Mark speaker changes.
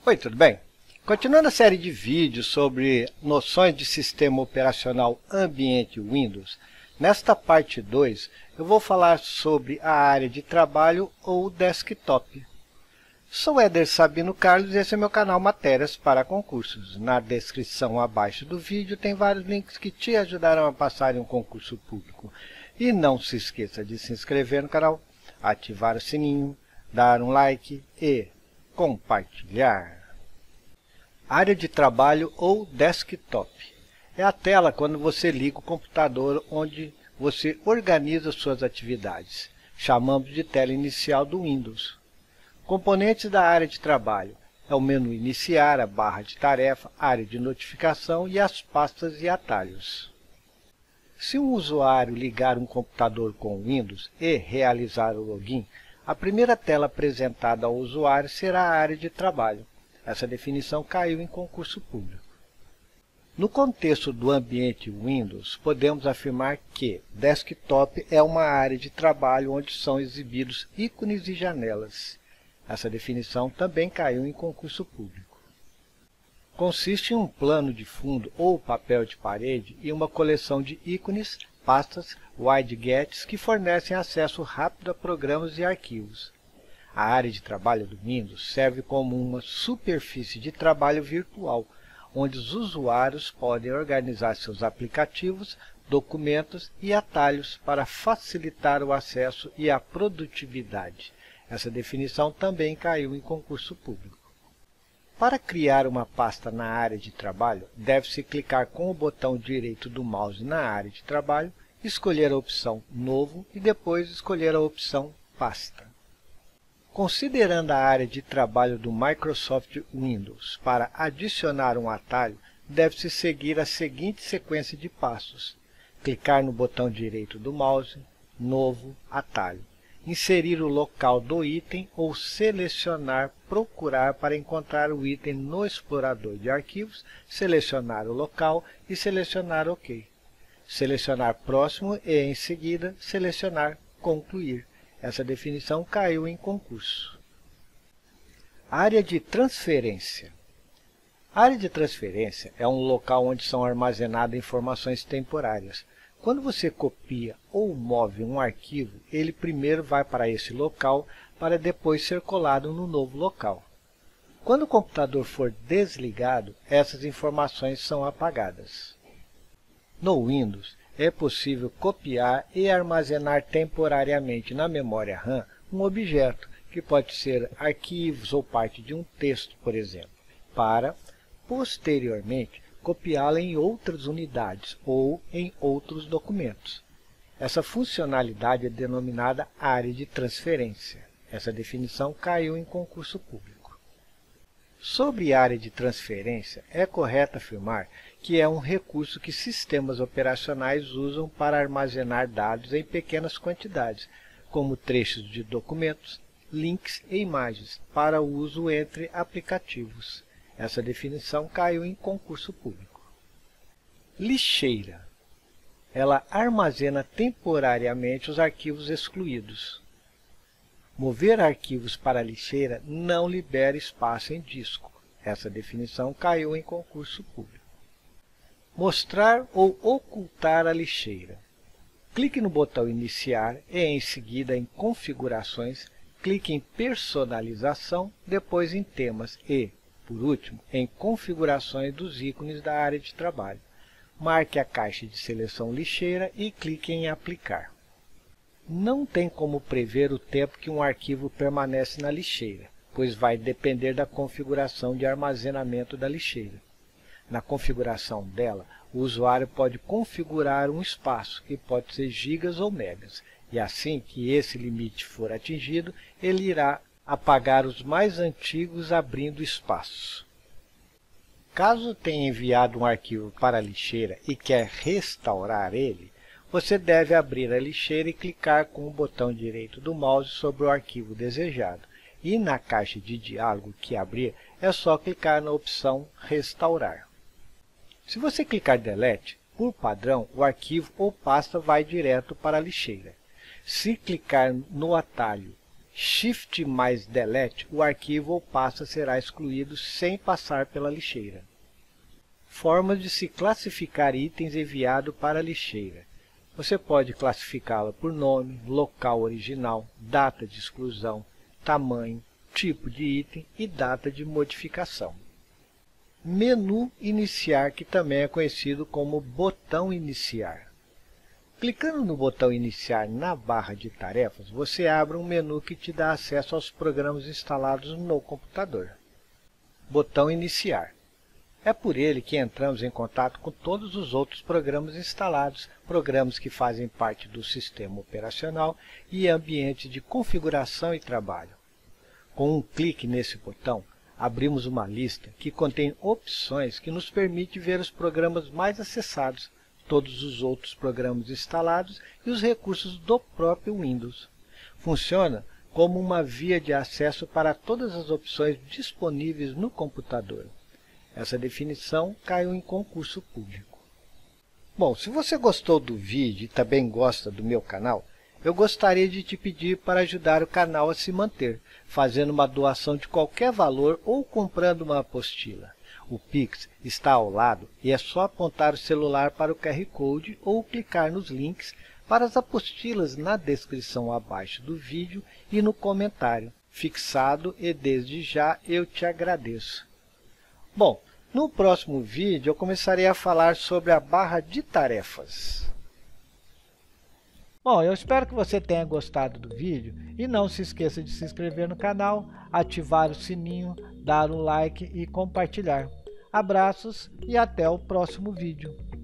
Speaker 1: Oi, tudo bem? Continuando a série de vídeos sobre noções de sistema operacional ambiente Windows, nesta parte 2 eu vou falar sobre a área de trabalho ou desktop. Sou Éder Sabino Carlos e esse é meu canal Matérias para Concursos. Na descrição abaixo do vídeo tem vários links que te ajudarão a passar em um concurso público. E não se esqueça de se inscrever no canal, ativar o sininho, dar um like e compartilhar. Área de trabalho ou desktop. É a tela quando você liga o computador onde você organiza suas atividades. Chamamos de tela inicial do Windows. Componentes da área de trabalho. É o menu iniciar, a barra de tarefa, área de notificação e as pastas e atalhos. Se um usuário ligar um computador com o Windows e realizar o login, a primeira tela apresentada ao usuário será a área de trabalho. Essa definição caiu em concurso público. No contexto do ambiente Windows, podemos afirmar que desktop é uma área de trabalho onde são exibidos ícones e janelas. Essa definição também caiu em concurso público. Consiste em um plano de fundo ou papel de parede e uma coleção de ícones, pastas, widgets que fornecem acesso rápido a programas e arquivos. A área de trabalho do Windows serve como uma superfície de trabalho virtual, onde os usuários podem organizar seus aplicativos, documentos e atalhos para facilitar o acesso e a produtividade. Essa definição também caiu em concurso público. Para criar uma pasta na área de trabalho, deve-se clicar com o botão direito do mouse na área de trabalho, escolher a opção Novo e depois escolher a opção Pasta. Considerando a área de trabalho do Microsoft Windows, para adicionar um atalho, deve-se seguir a seguinte sequência de passos. Clicar no botão direito do mouse, Novo, Atalho. Inserir o local do item ou selecionar Procurar para encontrar o item no explorador de arquivos, selecionar o local e selecionar OK. Selecionar Próximo e, em seguida, selecionar Concluir. Essa definição caiu em concurso. Área de transferência. A área de transferência é um local onde são armazenadas informações temporárias. Quando você copia ou move um arquivo, ele primeiro vai para esse local para depois ser colado no novo local. Quando o computador for desligado, essas informações são apagadas. No Windows, é possível copiar e armazenar temporariamente na memória RAM um objeto, que pode ser arquivos ou parte de um texto, por exemplo, para, posteriormente, copiá-la em outras unidades ou em outros documentos. Essa funcionalidade é denominada área de transferência. Essa definição caiu em concurso público. Sobre área de transferência, é correto afirmar que é um recurso que sistemas operacionais usam para armazenar dados em pequenas quantidades, como trechos de documentos, links e imagens, para uso entre aplicativos. Essa definição caiu em concurso público. Lixeira. Ela armazena temporariamente os arquivos excluídos. Mover arquivos para a lixeira não libera espaço em disco. Essa definição caiu em concurso público. Mostrar ou ocultar a lixeira. Clique no botão Iniciar e, em seguida, em Configurações, clique em Personalização, depois em Temas e, por último, em Configurações dos ícones da área de trabalho. Marque a caixa de seleção lixeira e clique em Aplicar. Não tem como prever o tempo que um arquivo permanece na lixeira, pois vai depender da configuração de armazenamento da lixeira. Na configuração dela, o usuário pode configurar um espaço, que pode ser gigas ou megas, e assim que esse limite for atingido, ele irá apagar os mais antigos abrindo espaços. Caso tenha enviado um arquivo para a lixeira e quer restaurar ele, você deve abrir a lixeira e clicar com o botão direito do mouse sobre o arquivo desejado. E na caixa de diálogo que abrir, é só clicar na opção Restaurar. Se você clicar Delete, por padrão, o arquivo ou pasta vai direto para a lixeira. Se clicar no atalho Shift mais Delete, o arquivo ou pasta será excluído sem passar pela lixeira. Formas de se classificar itens enviados para a lixeira. Você pode classificá-la por nome, local original, data de exclusão, tamanho, tipo de item e data de modificação. Menu Iniciar, que também é conhecido como botão Iniciar. Clicando no botão Iniciar na barra de tarefas, você abre um menu que te dá acesso aos programas instalados no computador. Botão Iniciar. É por ele que entramos em contato com todos os outros programas instalados, programas que fazem parte do sistema operacional e ambientes de configuração e trabalho. Com um clique nesse botão, abrimos uma lista que contém opções que nos permite ver os programas mais acessados, todos os outros programas instalados e os recursos do próprio Windows. Funciona como uma via de acesso para todas as opções disponíveis no computador. Essa definição caiu em concurso público. Bom, se você gostou do vídeo e também gosta do meu canal, eu gostaria de te pedir para ajudar o canal a se manter, fazendo uma doação de qualquer valor ou comprando uma apostila. O Pix está ao lado e é só apontar o celular para o QR Code ou clicar nos links para as apostilas na descrição abaixo do vídeo e no comentário fixado, e desde já eu te agradeço. Bom, no próximo vídeo eu começarei a falar sobre a barra de tarefas. Bom, eu espero que você tenha gostado do vídeo e não se esqueça de se inscrever no canal, ativar o sininho, dar um like e compartilhar. Abraços e até o próximo vídeo.